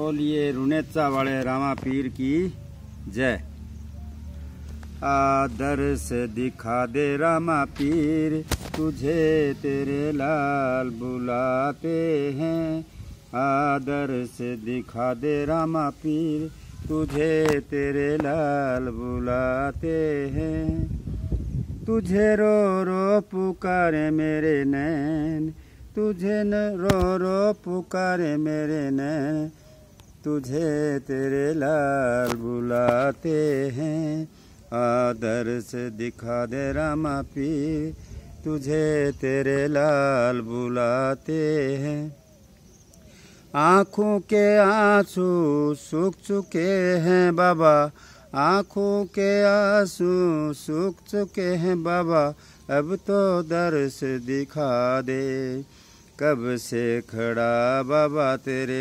बोलिए रुनेचा वाले रामा पीर की जय। आदर से दिखा दे रामा पीर, तुझे तेरे लाल बुलाते हैं। आदर से दिखा दे रामा पीर, तुझे तेरे लाल बुलाते हैं। तुझे रो रो पुकारे मेरे नैन, तुझे न रो रो पुकारे मेरे नैन, तुझे तेरे लाल बुलाते हैं। आदर से दिखा दे रामा पीर, तुझे तेरे लाल बुलाते हैं। आँखों के आंसू सूख चुके हैं बाबा, आँखों के आंसू सूख चुके हैं बाबा, अब तो दर्श दिखा दे। कब से खड़ा बाबा तेरे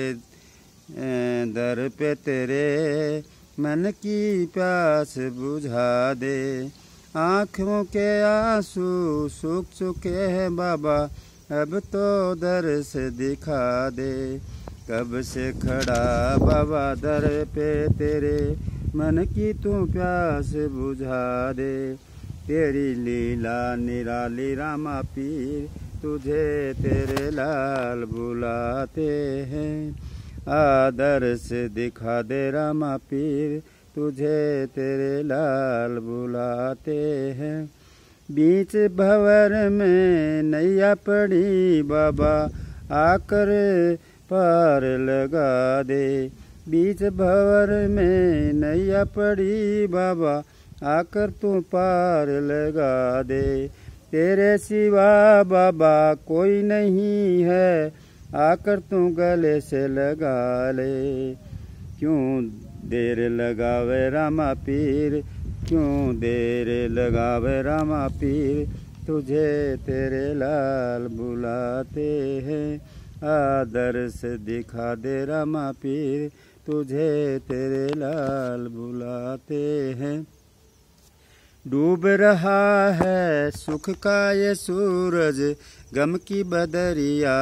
दर पे, तेरे मन की प्यास बुझा दे। आँखों के आंसू सूख चुके हैं बाबा, अब तो दर्श दिखा दे। कब से खड़ा बाबा दर पे, तेरे मन की तू प्यास बुझा दे। तेरी लीला निराली रामा पीर, तुझे तेरे लाल बुलाते हैं। आदर से दिखा दे रामा पीर, तुझे तेरे लाल बुलाते हैं। बीच भंवर में नैया पड़ी बाबा, आकर पार लगा दे। बीच भंवर में नैया पड़ी बाबा, आकर तू पार लगा दे। तेरे सिवा बाबा कोई नहीं है, आकर तू गले से लगा ले। क्यों देर लगावे रामा पीर, क्यों देर लगावे रामा पीर, तुझे तेरे लाल बुलाते हैं। आदर से दिखा दे रामा पीर, तुझे तेरे लाल बुलाते हैं। डूब रहा है सुख का ये सूरज, गम की बदरिया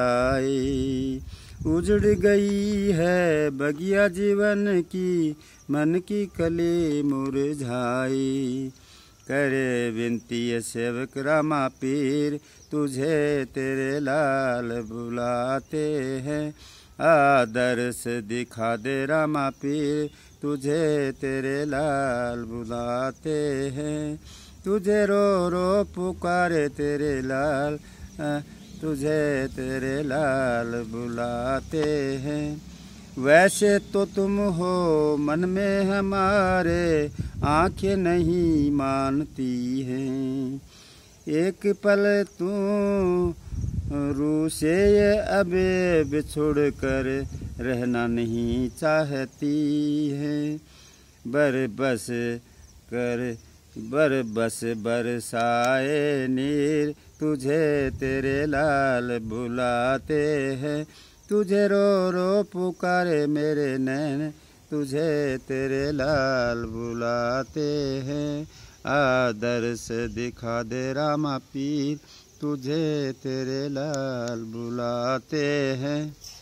छाई। उजड़ गई है बगिया जीवन की, मन की कली मुरझाई। करे विनती सेवक रामा पीर, तुझे तेरे लाल बुलाते हैं। आदर से दिखा दे रामा पीर, तुझे तेरे लाल बुलाते हैं। तुझे रो रो पुकारे तेरे लाल, तुझे तेरे लाल बुलाते हैं। वैसे तो तुम हो मन में हमारे, आंखें नहीं मानती हैं। एक पल तू रूह से ये अब बिछुड़ कर रहना नहीं चाहती है। बरबस बरसाए नीर, तुझे तेरे लाल बुलाते हैं। तुझे रो रो पुकारे मेरे नैन, तुझे तेरे लाल बुलाते हैं। आदर से दिखा दे रामा पीर, तुझे तेरे लाल बुलाते हैं।